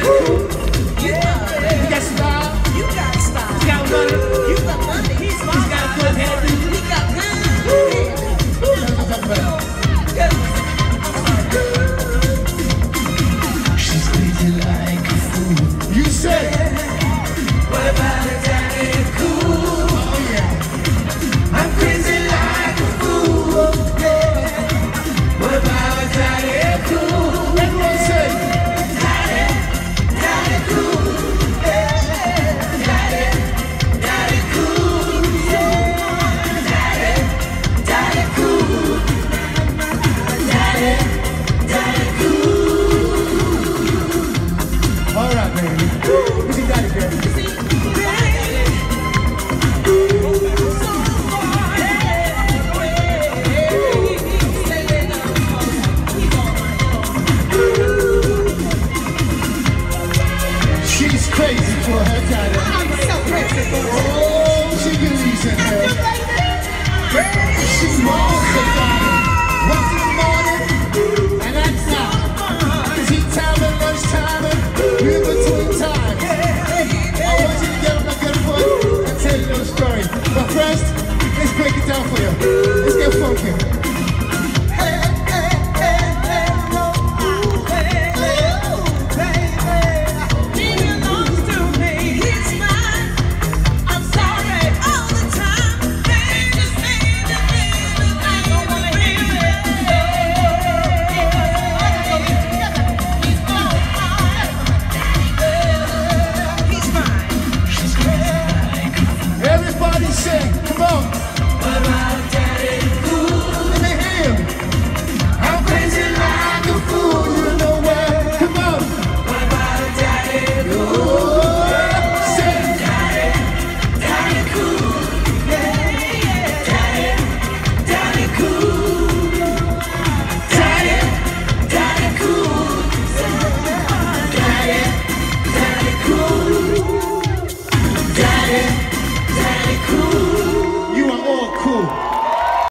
cool. Yeah. You got style. You got style. You got money. You got money. He's got a good head. He got good. She's crazy like a fool. You say. What about a daddy cool? Oh yeah. I'm crazy like a fool. Yeah. What about a daddy cool? Everyone say. Daddy cool. Yeah. Daddy cool. Daddy cool. Daddy cool. All right, baby. Who's your daddy, baby? She's crazy for her daddy. I'm so crazy for her. Oh, she believes in her. She's wrong for daddy. Once in the morning, and that's now. Tea time and lunch time and in between times. I want you to get on my good foot and tell you a little story. But first, let's break it down for you.